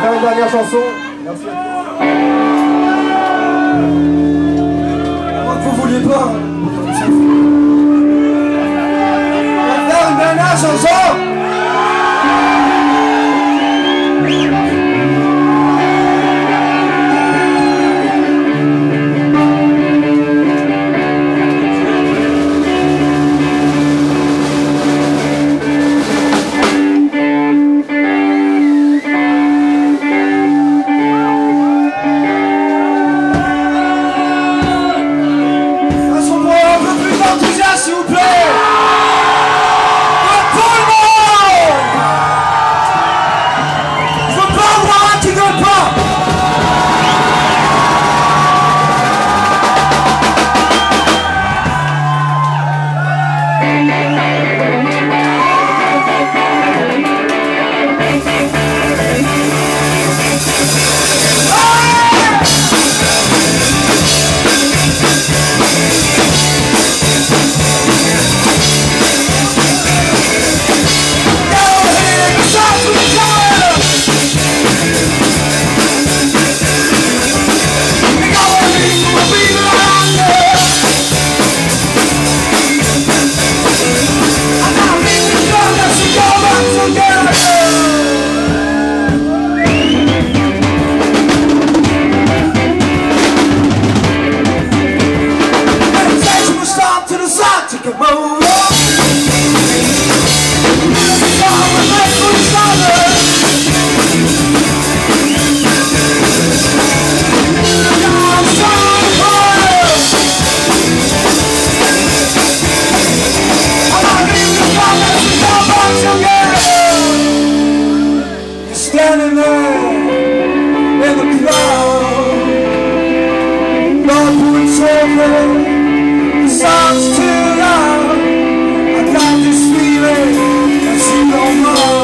faire une dernière chanson. Merci à tous. Moi que vous vouliez pas. On va faire une dernière chanson. S'il vous plaît, pour tout le monde. Je veux pas en voir un qui gueule pas. Standing there in the crowd, Lord, put over the songs too loud. I got this feeling that you don't know.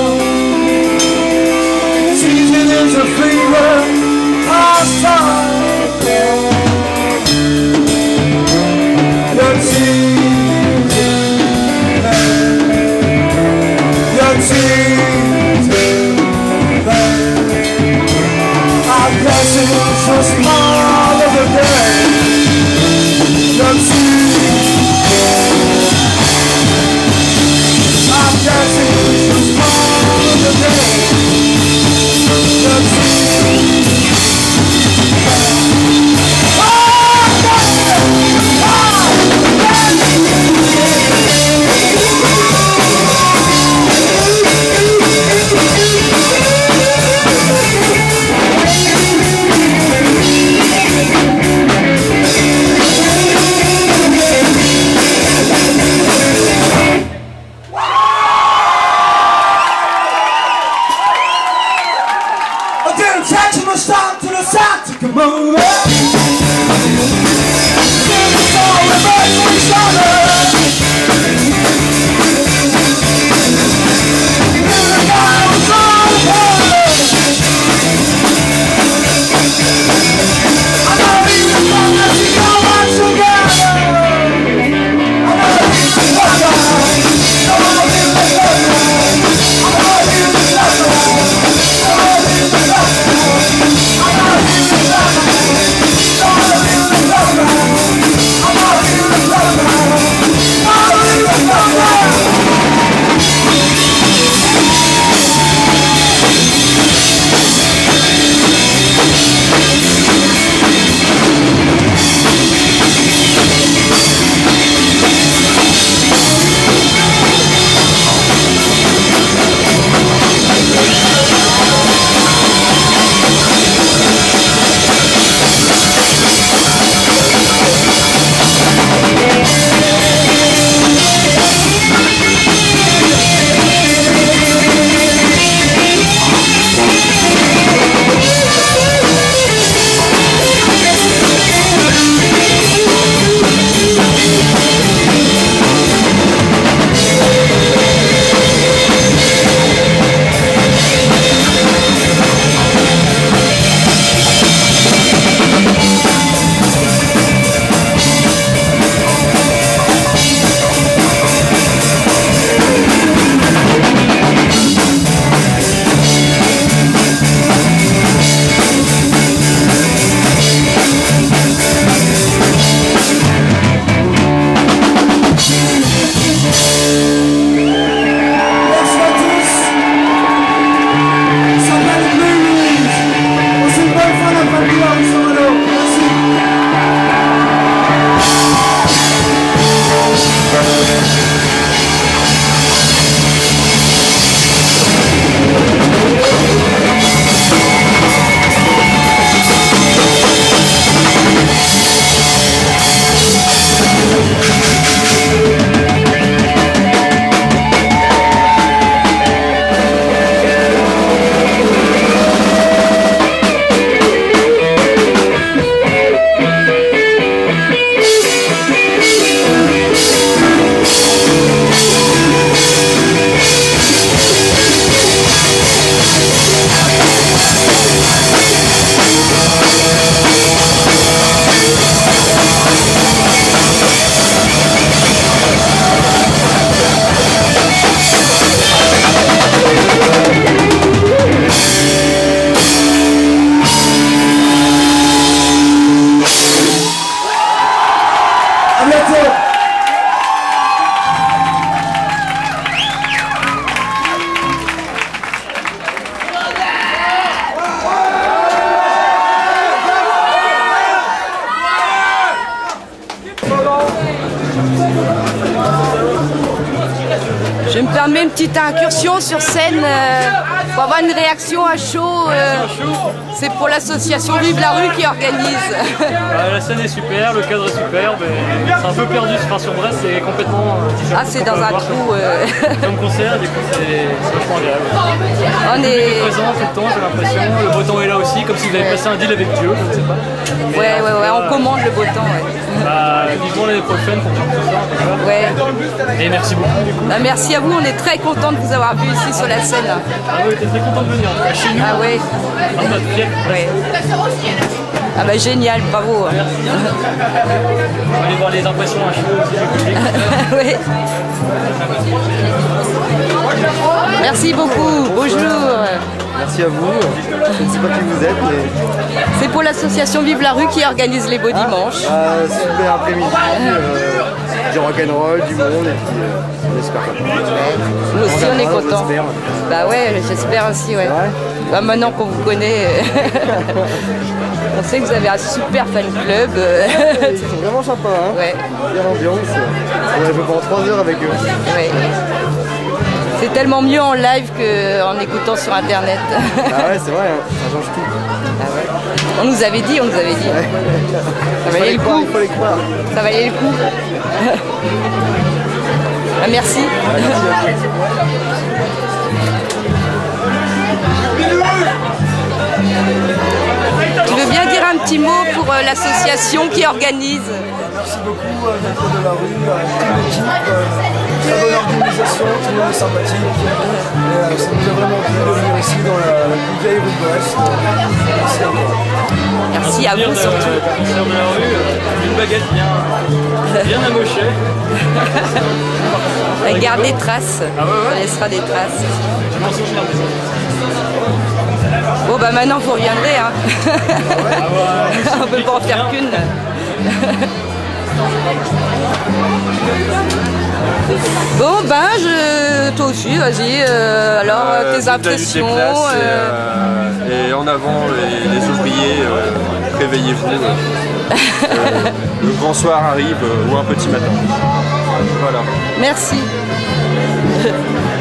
Season is a fever, hostile. Your tears, I guess it's just part of the day. Your tears, I guess it's just part of the day. Your tears, oh, that's attaching my start to the side to come over. It's all about each other. The guy was all about. I know you as long as you go on together. I know you as long as I know you as long as I know you as long as I know you as long as permet une petite incursion sur scène pour avoir une réaction à chaud. C'est pour l'association Vive la rue qui organise. La scène est super, le cadre est superbe. C'est un peu perdu, enfin, sur Brest c'est complètement différent. Ah, c'est dans un trou. Comme concert, du coup c'est vachement agréable. On est présent tout le temps, j'ai l'impression. Le beau temps est là aussi, comme si vous avez passé un deal avec Dieu, je ne sais pas. Ouais, on commande le beau temps. Vivement l'année prochaine pour tout ça. Ouais. Et merci beaucoup du coup. Merci à vous, on est très content de vous avoir vu ici sur la scène. Ah oui, t'es très content de venir, en tout cas chez nous. Ah ouais. Ouais. Ah bah génial, bravo. Merci. On va aller voir les impressions à chaud aussi du public. Oui. Merci beaucoup, bonjour. Merci à vous. Je ne sais pas qui vous êtes, mais... C'est pour l'association Vive la rue qui organise les beaux dimanches. Super après-midi, du rock'n'roll, du monde, et puis on espère pas. Nous aussi on est contents. Bah ouais, j'espère aussi, ouais. Bah, maintenant qu'on vous connaît, on sait que vous avez un super fan club. Ils sont vraiment sympas, hein. Ouais. Bien l'ambiance. On a joué pendant 3 heures avec eux. Ouais. C'est tellement mieux en live qu'en écoutant sur internet. Ah ouais, c'est vrai, hein. Ça change tout. Ah ouais. On nous avait dit. Ouais. Ça valait le coup. Il faut les croire. Ça valait le coup. Ah, merci. Tu veux bien dire un petit mot pour l'association qui organise? Merci beaucoup à Vive de la rue, à toute l'équipe, très bonne organisation, tout le monde est sympathique. Et, ça nous a vraiment plu de venir ici dans la plus vieille rue de Brest. Merci encore. Merci à vous surtout. Concert de la rue, une baguette bien amochée. On garde des traces. Ah ouais. On laissera des traces. Je m'en souviens de ça. Bon bah maintenant vous reviendrez, hein. On peut pas en faire qu'une. Bon ben toi aussi, vas-y, alors tes impressions. Et en avant les ouvriers, réveillez-vous. Le grand soir arrive ou un petit matin. Voilà. Merci.